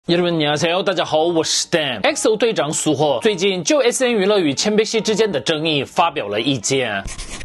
여러분,大家好，我是 Dan。EXO 队长苏霍最近就 SM 娱乐与千贝西之间的争议发表了意见。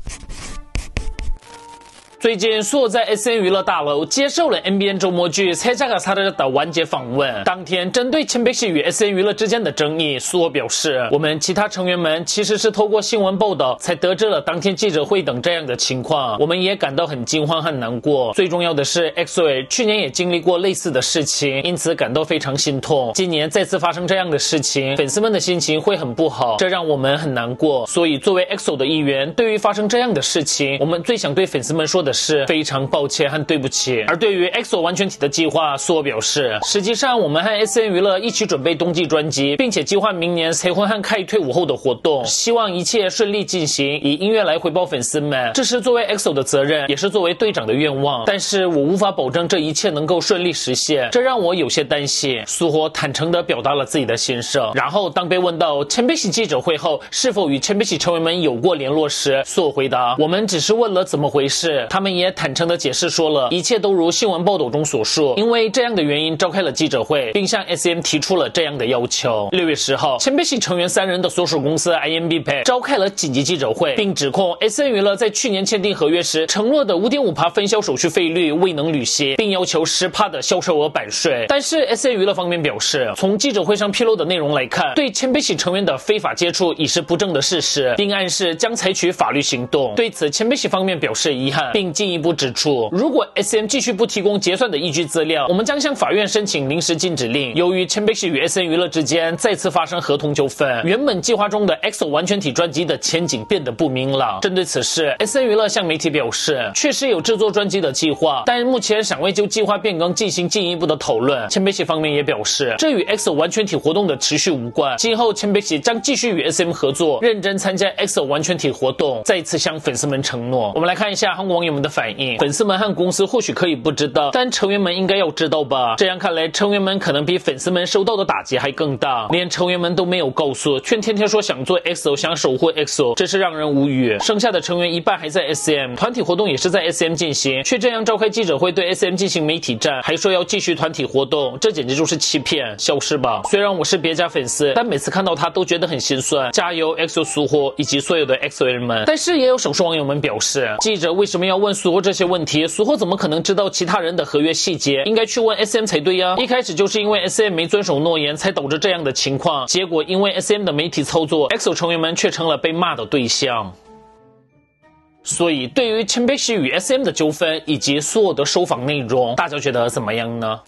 最近，苏霍在 SM 娱乐大楼接受了 MBN 周末剧《猜자가 사라졌다》完结访问。当天，针对千贝西与 SM 娱乐之间的争议，苏霍表示：“我们其他成员们其实是透过新闻报道才得知了当天记者会等这样的情况，我们也感到很惊慌和难过。最重要的是 ，EXO 去年也经历过类似的事情，因此感到非常心痛。今年再次发生这样的事情，粉丝们的心情会很不好，这让我们很难过。所以，作为 EXO 的一员，对于发生这样的事情，我们最想对粉丝们说的是非常抱歉和对不起。而对于 EXO 完全体的计划，苏霍表示，实际上我们和 SM 娱乐一起准备冬季专辑，并且计划明年崔婚和凯退伍后的活动，希望一切顺利进行，以音乐来回报粉丝们。这是作为 EXO 的责任，也是作为队长的愿望，但是我无法保证这一切能够顺利实现，这让我有些担心。苏霍坦诚地表达了自己的心声。然后当被问到千贝西记者会后是否与千贝西成员们有过联络时，苏霍回答：“我们只是问了怎么回事，他们也坦诚地解释说了一切都如新闻报道中所述，因为这样的原因召开了记者会，并向 SM 提出了这样的要求。”6月10号，千贝西成员3人的所属公司 IMBP 召开了紧急记者会，并指控 SM 娱乐在去年签订合约时承诺的 5.5% 分销手续费率未能履行，并要求 10% 的销售额版税。但是 SM 娱乐方面表示，从记者会上披露的内容来看，对千贝西成员的非法接触已是不正的事实，并暗示将采取法律行动。对此，千贝西方面表示遗憾，并进一步指出，如果 SM 继续不提供结算的依据资料，我们将向法院申请临时禁止令。由于千贝西与 SM 娱乐之间再次发生合同纠纷，原本计划中的 EXO 完全体专辑的前景变得不明朗。针对此事， SM 娱乐向媒体表示，确实有制作专辑的计划，但目前尚未就计划变更进行进一步的讨论。千贝西方面也表示，这与 EXO 完全体活动的持续无关，今后千贝西将继续与 SM 合作，认真参加 EXO 完全体活动，再次向粉丝们承诺。我们来看一下韩国网友们的反应。粉丝们和公司或许可以不知道，但成员们应该要知道吧？这样看来，成员们可能比粉丝们受到的打击还更大，连成员们都没有告诉，却天天说想做 EXO， 想守护 EXO， 真是让人无语。剩下的成员一半还在 SM， 团体活动也是在 SM 进行，却这样召开记者会对 SM 进行媒体战，还说要继续团体活动，这简直就是欺骗，消失吧！虽然我是别家粉丝，但每次看到他都觉得很心酸。加油 EXO 苏霍以及所有的 EXO 人们！但是也有少数网友们表示，记者为什么要问苏霍这些问题？苏霍怎么可能知道其他人的合约细节？应该去问 SM 才对呀！一开始就是因为 SM 没遵守诺言，才导致这样的情况。结果因为 SM 的媒体操作 ，EXO 成员们却成了被骂的对象。所以，对于千贝西与 SM 的纠纷以及苏霍的受访内容，大家觉得怎么样呢？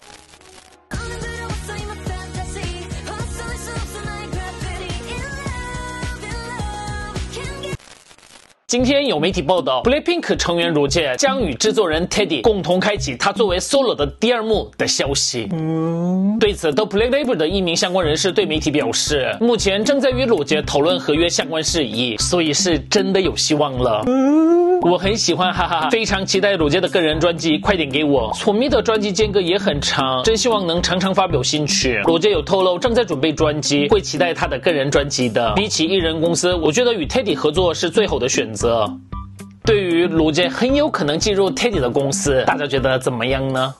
今天有媒体报道 ，BLACKPINK 成员罗杰将与制作人 Teddy 共同开启他作为 solo 的第2幕的消息。对此 ，The Black Label 的一名相关人士对媒体表示，目前正在与罗杰讨论合约相关事宜，所以是真的有希望了。我很喜欢，哈哈哈，非常期待罗杰的个人专辑，快点给我。错咪的专辑间隔也很长，真希望能常常发表新曲。罗杰有透露正在准备专辑，会期待他的个人专辑的。比起艺人公司，我觉得与 Teddy 合作是最好的选择。对于罗杰很有可能进入 Teddy 的公司，大家觉得怎么样呢？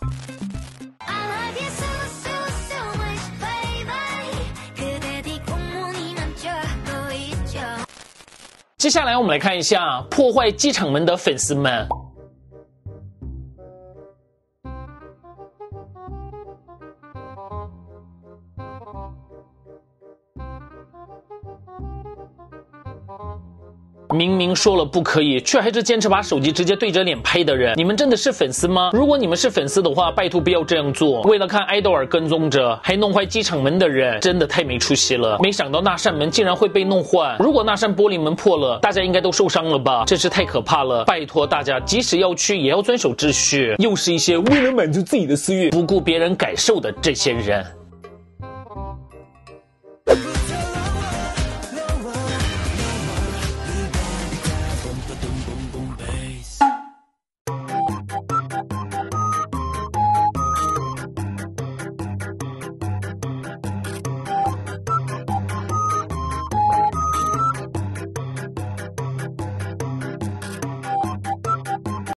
接下来我们来看一下破坏机场门的粉丝们。明明说了不可以，却还是坚持把手机直接对着脸拍的人，你们真的是粉丝吗？如果你们是粉丝的话，拜托不要这样做。为了看爱豆而跟踪着，还弄坏机场门的人，真的太没出息了。没想到那扇门竟然会被弄坏，如果那扇玻璃门破了，大家应该都受伤了吧？真是太可怕了！拜托大家，即使要去，也要遵守秩序。又是一些为了满足自己的私欲，不顾别人感受的这些人。